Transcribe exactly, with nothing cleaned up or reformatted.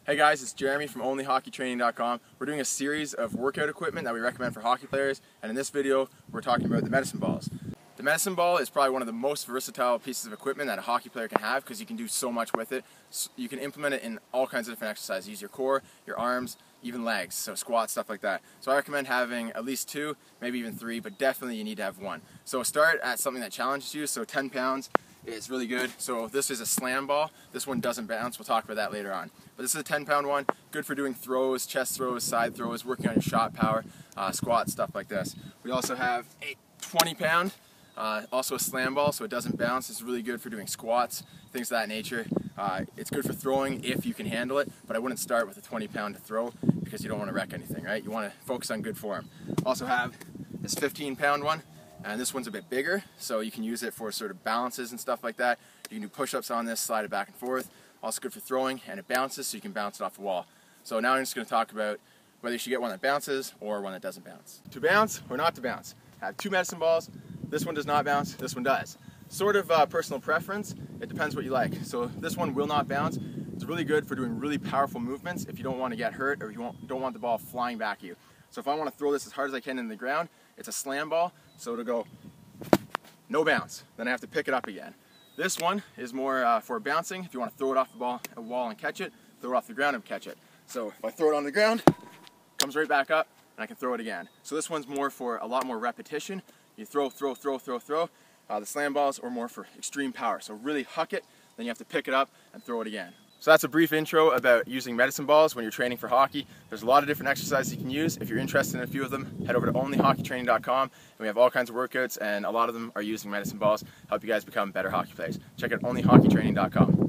Hey guys, it's Jeremy from only hockey training dot com. We're doing a series of workout equipment that we recommend for hockey players, and in this video we're talking about the medicine balls. The medicine ball is probably one of the most versatile pieces of equipment that a hockey player can have because you can do so much with it. You can implement it in all kinds of different exercises. Use your core, your arms, even legs, so squats, stuff like that. So I recommend having at least two, maybe even three, but definitely you need to have one. So start at something that challenges you, so ten pounds is really good. So this is a slam ball. This one doesn't bounce. We'll talk about that later on. But this is a ten pound one, good for doing throws, chest throws, side throws, working on your shot power, uh, squats, stuff like this. We also have a twenty pound, uh, also a slam ball, so it doesn't bounce. It's really good for doing squats, things of that nature. Uh, it's good for throwing if you can handle it, but I wouldn't start with a twenty pound to throw because you don't want to wreck anything, right? You want to focus on good form. Also have this fifteen pound one. And this one's a bit bigger, so you can use it for sort of balances and stuff like that. You can do push-ups on this, slide it back and forth. Also good for throwing, and it bounces, so you can bounce it off the wall. So now I'm just going to talk about whether you should get one that bounces or one that doesn't bounce. To bounce or not to bounce. I have two medicine balls. This one does not bounce, this one does. Sort of uh, personal preference, it depends what you like. So this one will not bounce. It's really good for doing really powerful movements if you don't want to get hurt or you don't want the ball flying back at you. So if I want to throw this as hard as I can into the ground, it's a slam ball, so it'll go no bounce. Then I have to pick it up again. This one is more uh, for bouncing. If you want to throw it off the ball, a wall and catch it, throw it off the ground and catch it. So if I throw it on the ground, it comes right back up, and I can throw it again. So this one's more for a lot more repetition. You throw, throw, throw, throw, throw. Uh, the slam balls are more for extreme power. So really huck it, then you have to pick it up and throw it again. So that's a brief intro about using medicine balls when you're training for hockey. There's a lot of different exercises you can use. If you're interested in a few of them, head over to only hockey training dot com, and we have all kinds of workouts, and a lot of them are using medicine balls. Help you guys become better hockey players. Check out only hockey training dot com.